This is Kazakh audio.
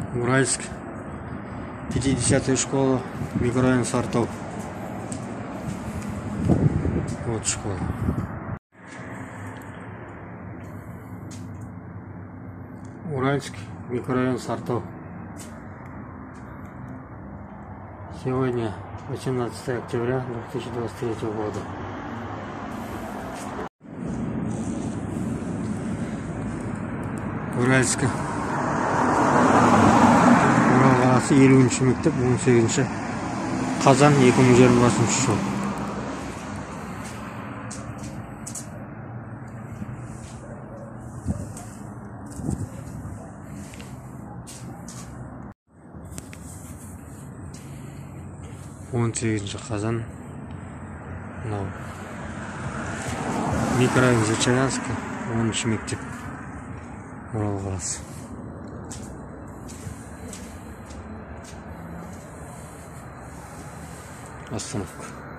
Уральск, 50-я школа, микрорайон Сартов. Вот школа. Уральск, микрорайон Сартов. Сегодня 18 октября 2023 года. Уральска. Урал қаласы 50-ші мектеп 18-ші қазан 2020 жыл. Он 18-ші қазан. Мынау микрорайон Зачаянска 10-ші мектеп. Урал қаласы. Остановка.